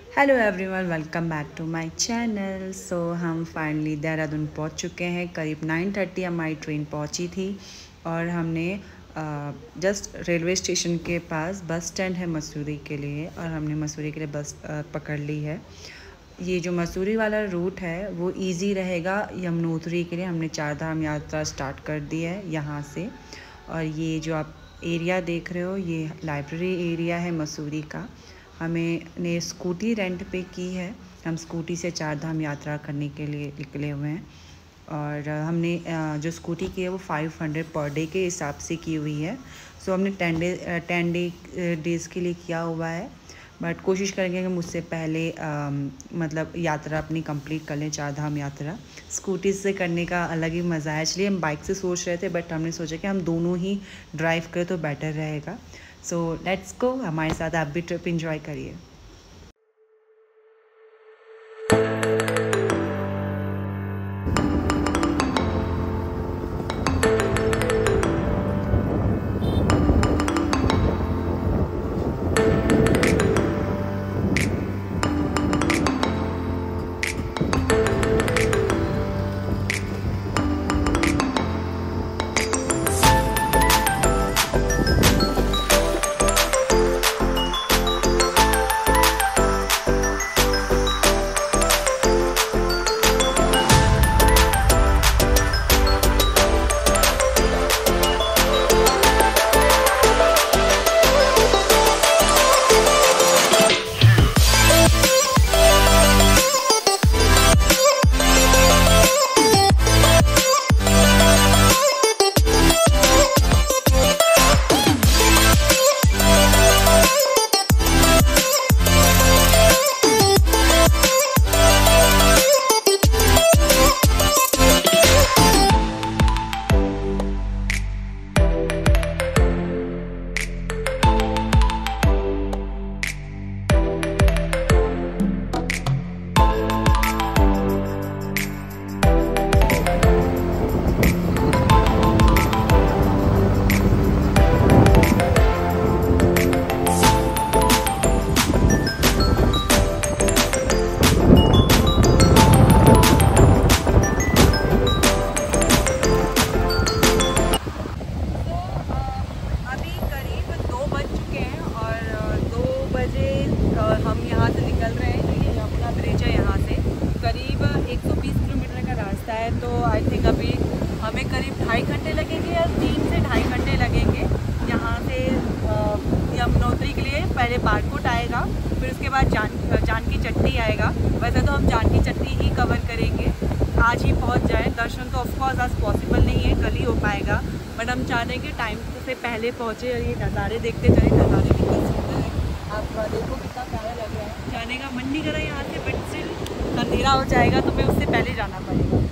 Hello everyone, welcome back to my channel. So हम finally Dehradun पहुंच चुके हैं। करीब 9:30 हमारी ट्रेन पहुंची थी और हमने जस्ट रेलवे स्टेशन के पास बस स्टैंड है मसूरी के लिए, और हमने मसूरी के लिए बस पकड़ ली है। ये जो मसूरी वाला रूट है वो इजी रहेगा यमुनोत्री के लिए। हमने चारधाम यात्रा स्टार्ट कर दी है यहाँ से। और ये जो आप एरिया देख रहे हो, ये लाइब्रेरी एरिया है मसूरी का। हमें ने स्कूटी रेंट पे की है। हम स्कूटी से चारधाम यात्रा करने के लिए निकले हुए हैं। और हमने जो स्कूटी की है वो 500 पर डे के हिसाब से की हुई है। सो हमने 10 डेज़ के लिए किया हुआ है। बट कोशिश करेंगे कि मुझसे पहले मतलब यात्रा अपनी कंप्लीट कर लें, चारधाम यात्रा। स्कूटी से करने का अलग ही मज़ा है। एक्चुअली हम बाइक से सोच रहे थे, बट हमने सोचा कि हम दोनों ही ड्राइव करें तो बेटर रहेगा। सो लेट्स गो, हमारे साथ आप भी ट्रिप एंजॉय करिए। हम यहाँ से निकल रहे हैं। ये यमुना ब्रिज है, यहाँ से करीब 120 किलोमीटर का रास्ता है। तो आई थिंक अभी हमें करीब 2.5 घंटे लगेंगे या 3 से 2.5 घंटे लगेंगे यहाँ से यमुनोत्री के लिए। पहले बारकोट आएगा, फिर उसके बाद जानकी चट्टी आएगा। वैसे तो हम जानकी चट्टी ही कवर करेंगे, आज ही पहुँच जाए। दर्शन तो ऑफकोर्स आज पॉसिबल नहीं है, कल ही हो पाएगा, बट हम चाह रहे हैं कि टाइम से पहले पहुँचे और ये नज़ारे देखते चले। नज़ारे कितने सुंदर है, आप देखो कितना प्यारा लग रहा है। जाने का मन नहीं कर रहा है यहाँ से, बट स्टिल अंधेरा हो जाएगा तो मैं उससे पहले जाना पड़ेगा।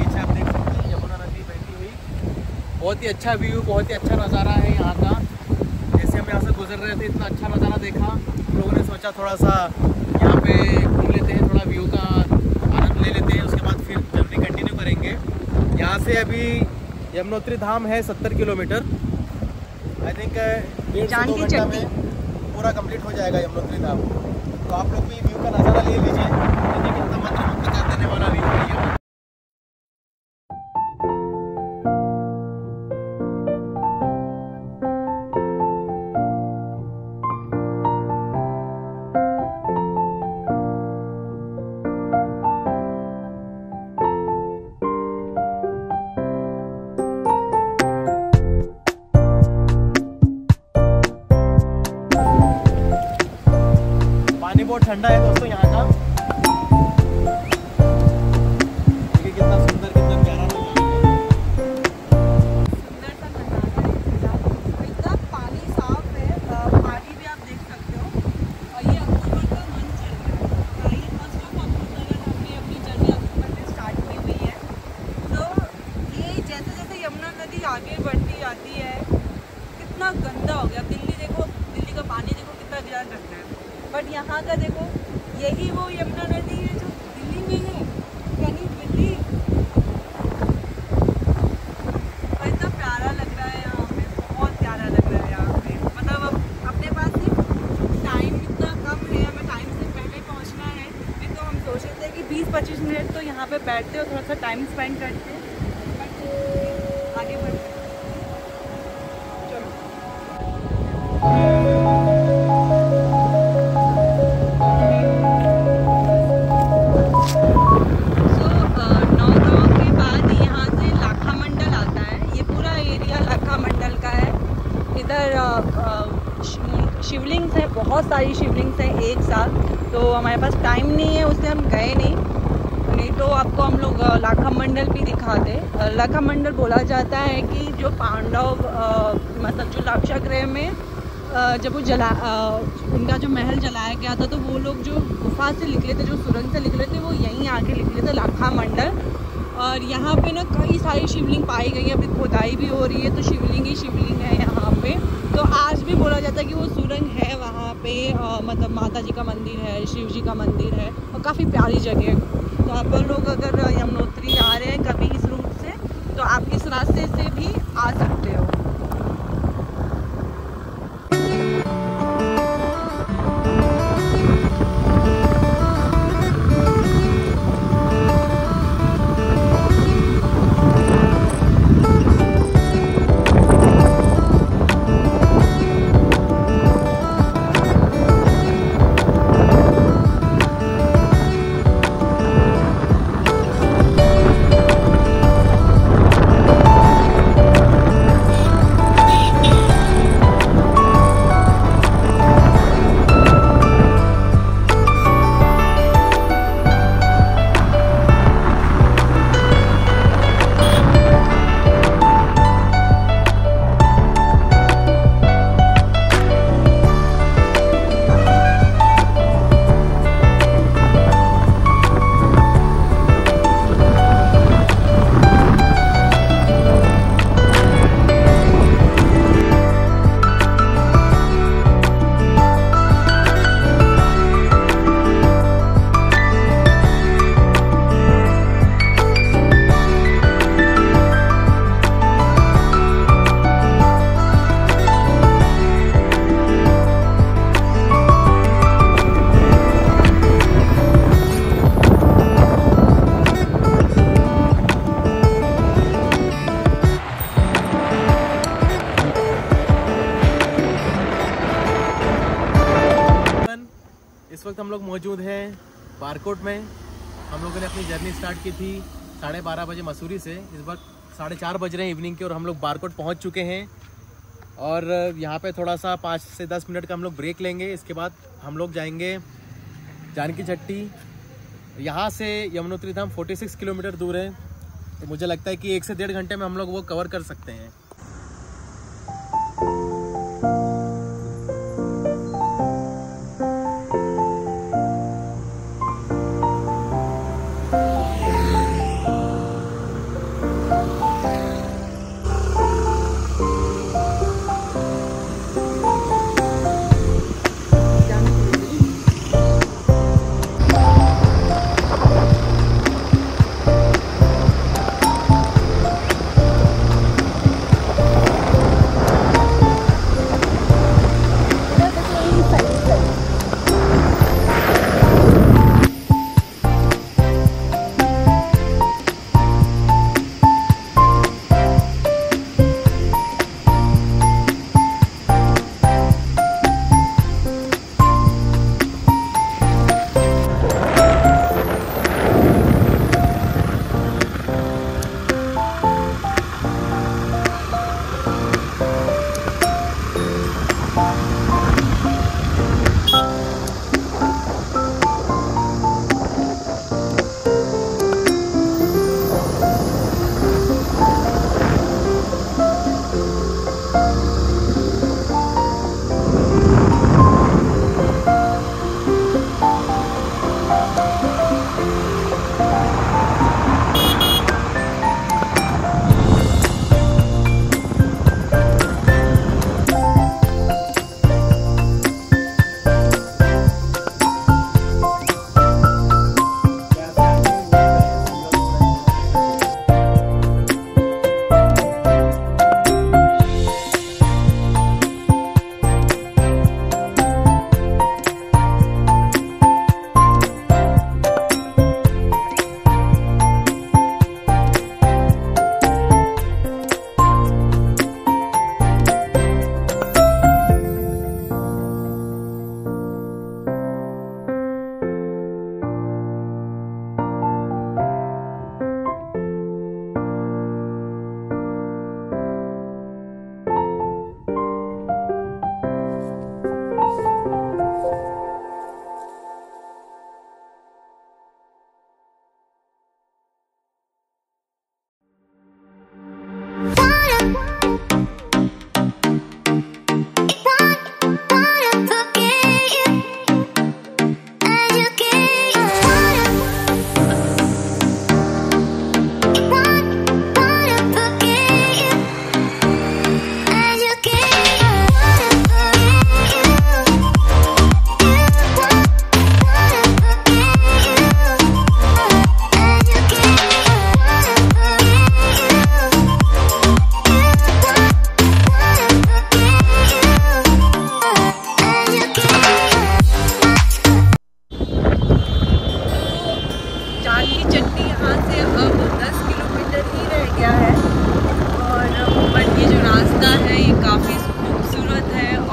बहुत ही अच्छा व्यू, बहुत ही अच्छा नज़ारा है यहाँ का। रहे थे, इतना अच्छा नज़ारा देखा, हम लोगों ने सोचा थोड़ा सा यहाँ पे घूम लेते हैं, थोड़ा व्यू का आनंद ले लेते हैं, उसके बाद फिर जर्नी कंटिन्यू करेंगे। यहाँ से अभी यमुनोत्री धाम है 70 किलोमीटर। आई थिंक 1.5 से 2 घंटा में पूरा कंप्लीट हो जाएगा यमुनोत्री धाम। तो आप लोग भी व्यू का नज़ारा ले लीजिए, देखिए कितना मंत्रमुग्ध कर देने वाला व्यू है ये। पानी बहुत ठंडा है दोस्तों यहाँ का, देखिए कितना सुंदर, कितना प्यारा लग रहा है। सुंदर सा नज़ारा है, एकदम पानी साफ है, पानी भी आप देख सकते हो। और ये अक्टूबर का मंथ चल रहा है, ये फर्स्ट ऑफ अक्टूबर हमने अपनी जर्नी अक्टूबर में स्टार्ट की हुई है। तो ये जैसे जैसे यमुना नदी आगे बढ़ती जाती है, कितना गंदा हो गया। दिल्ली देखो, दिल्ली का पानी देखो कितना ध्यान रखना है, बट यहाँ का देखो, यही वो यमुना नदी है जो दिल्ली में है, यानी दिल्ली। और इतना प्यारा लग रहा है यहाँ पे, बहुत प्यारा लग रहा है यहाँ पे। मतलब अब अपने पास सिर्फ टाइम इतना कम है, हमें टाइम से पहले पहुँचना है। नहीं तो हम सोच रहे थे कि 20-25 मिनट तो यहाँ पे बैठते और थोड़ा सा टाइम स्पेंड करते, बट आगे बढ़ते चलो। शिवलिंग्स है, बहुत सारी शिवलिंग्स हैं एक साथ, तो हमारे पास टाइम नहीं है, उससे हम गए नहीं तो आपको हम लोग लाखा मंडल भी दिखाते। लाखा मंडल बोला जाता है कि जो पांडव मतलब जो लाक्षागृह में जब वो उनका जो महल जलाया गया था, तो वो लोग जो गुफा से निकले थे, जो सुरंग से निकले थे, वो यहीं आके निकले थे, लाखा मंडल। और यहाँ पे ना कई सारी शिवलिंग पाई गई है, अभी खोदाई भी हो रही है, तो शिवलिंग ही शिवलिंग है यहाँ पे। तो आज भी बोला जाता है कि वो सुरंग है वहाँ पे, मतलब माता जी का मंदिर है, शिव जी का मंदिर है, और काफ़ी प्यारी जगह है। तो आप लोग अगर यमुनोत्री आ रहे हैं कभी इस रूट से, तो आप इस रास्ते से भी आ सकते हो। इस वक्त हम लोग मौजूद हैं बारकोट में। हम लोगों ने अपनी जर्नी स्टार्ट की थी 12:30 बजे मसूरी से। इस वक्त 4:30 बज रहे हैं इवनिंग के, और हम लोग बारकोट पहुंच चुके हैं। और यहाँ पे थोड़ा सा 5 से 10 मिनट का हम लोग ब्रेक लेंगे। इसके बाद हम लोग जाएंगे जानकी चट्टी। यहाँ से यमुनोत्री धाम 46 किलोमीटर दूर है, तो मुझे लगता है कि 1 से 1.5 घंटे में हम लोग वो कवर कर सकते हैं।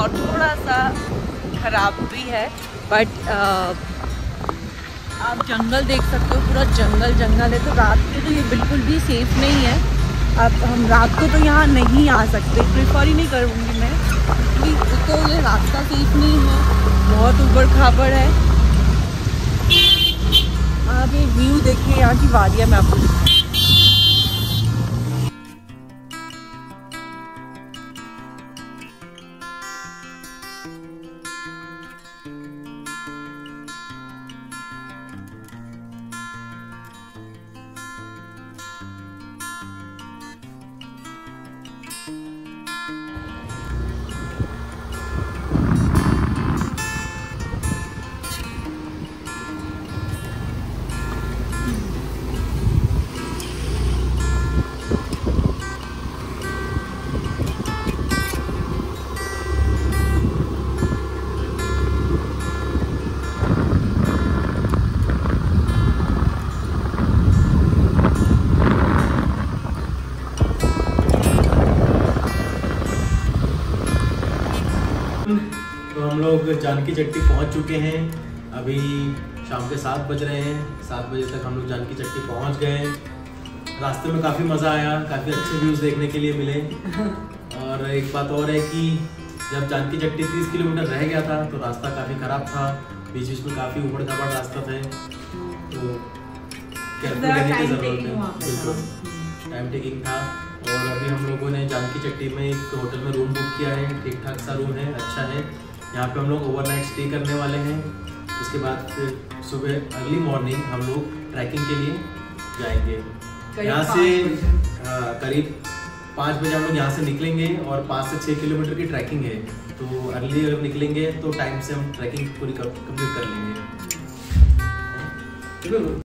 और थोड़ा सा ख़राब भी है, बट आप जंगल देख सकते हो, पूरा जंगल है। तो रात को तो ये बिल्कुल भी सेफ़ नहीं है। अब हम रात को तो यहाँ नहीं आ सकते, प्रेफर ही नहीं करूँगी मैं, क्योंकि तो ये रास्ता सेफ नहीं है, बहुत ऊबड़ खाबड़ है। आप ये व्यू देखिए यहाँ की वादियाँ में आपको। तो हम लोग जानकी चट्टी पहुंच चुके हैं। अभी शाम के 7 बज रहे हैं। 7 बजे तक हम लोग जानकी चट्टी पहुंच गए। रास्ते में काफ़ी मज़ा आया, काफ़ी अच्छे व्यूज़ देखने के लिए मिले। और एक बात और है कि जब जानकी चट्टी 30 किलोमीटर रह गया था तो रास्ता काफ़ी ख़राब था, बीच बीच में काफ़ी ऊबड़ खाबड़ रास्ता था, तो केयरफुल रहने की ज़रूरत है। बिल्कुल टाइम टेकिंग था। और अभी हम लोगों ने जानकी चट्टी में एक होटल में रूम बुक किया है, ठीक ठाक सा रूम है, अच्छा है। यहाँ पे हम लोग ओवरनाइट स्टे करने वाले हैं। उसके बाद फिर सुबह अर्ली मॉर्निंग हम लोग ट्रैकिंग के लिए जाएंगे। यहाँ से करीब 5 बजे हम लोग यहाँ से निकलेंगे और 5 से 6 किलोमीटर की ट्रैकिंग है। तो अर्ली अगर निकलेंगे तो टाइम से हम ट्रैकिंग पूरी कंप्लीट कर लेंगे।